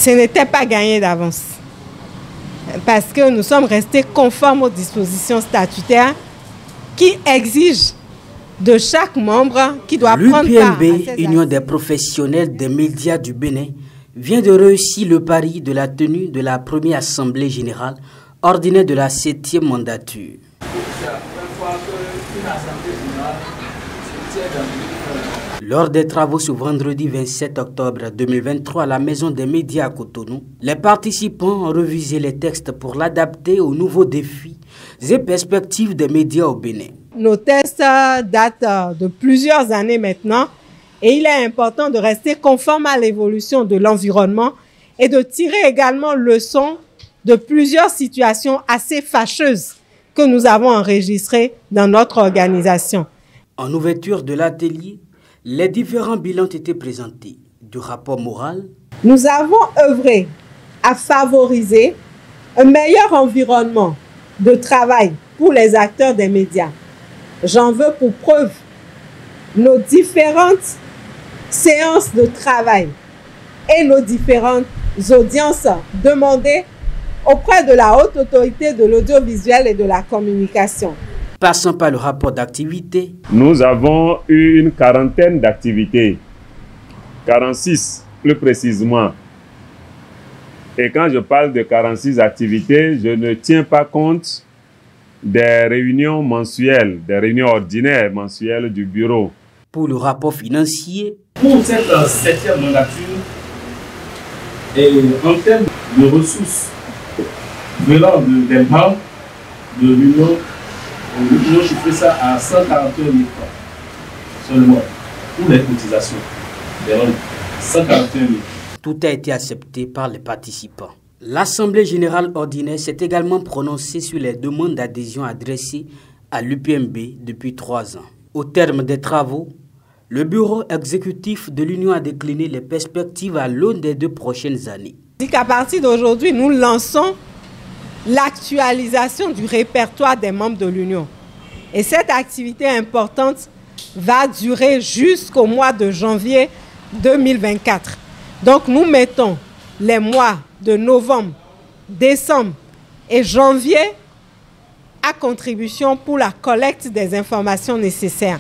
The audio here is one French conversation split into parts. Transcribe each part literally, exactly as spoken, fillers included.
ce n'était pas gagné d'avance. Parce que nous sommes restés conformes aux dispositions statutaires qui exigent de chaque membre qui doit prendre part. L'U P M B, Union des professionnels des médias du Bénin, vient de réussir le pari de la tenue de la première assemblée générale ordinaire de la septième mandature. Lors des travaux ce vendredi vingt-sept octobre deux mille vingt-trois à la Maison des médias à Cotonou, les participants ont revisé les textes pour l'adapter aux nouveaux défis et perspectives des médias au Bénin. Nos tests datent de plusieurs années maintenant et il est important de rester conforme à l'évolution de l'environnement et de tirer également leçon de plusieurs situations assez fâcheuses que nous avons enregistrées dans notre organisation. En ouverture de l'atelier, les différents bilans ont été présentés. Du rapport moral. Nous avons œuvré à favoriser un meilleur environnement de travail pour les acteurs des médias. J'en veux pour preuve nos différentes séances de travail et nos différentes audiences demandées auprès de la haute autorité de l'audiovisuel et de la communication. Passant par le rapport d'activité. Nous avons eu une quarantaine d'activités, quarante-six plus précisément. Et quand je parle de quarante-six activités, je ne tiens pas compte des réunions mensuelles, des réunions ordinaires mensuelles du bureau. Pour le rapport financier. Pour cette euh, septième mandature, et en termes de ressources venant de, des membres de l'Union, nous avons chiffré ça à cent quarante et un mille francs seulement pour les cotisations. cent quarante et un mille. Tout a été accepté par les participants. L'Assemblée générale ordinaire s'est également prononcée sur les demandes d'adhésion adressées à l'U P M B depuis trois ans. Au terme des travaux, le bureau exécutif de l'Union a décliné les perspectives à l'aune des deux prochaines années. À partir d'aujourd'hui, nous lançons l'actualisation du répertoire des membres de l'Union. Et cette activité importante va durer jusqu'au mois de janvier deux mille vingt-quatre. Donc nous mettons les mois de novembre, décembre et janvier à contribution pour la collecte des informations nécessaires.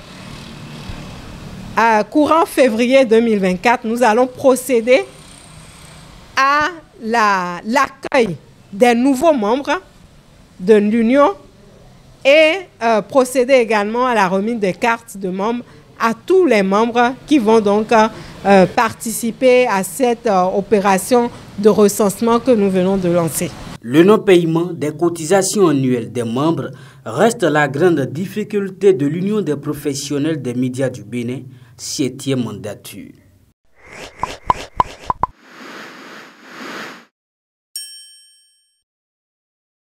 À courant février deux mille vingt-quatre, nous allons procéder à l'accueil des nouveaux membres de l'Union et euh, procéder également à la remise des cartes de membres à tous les membres qui vont donc euh, participer à cette euh, opération de recensement que nous venons de lancer. Le non-paiement des cotisations annuelles des membres reste la grande difficulté de l'Union des professionnels des médias du Bénin, septième mandature.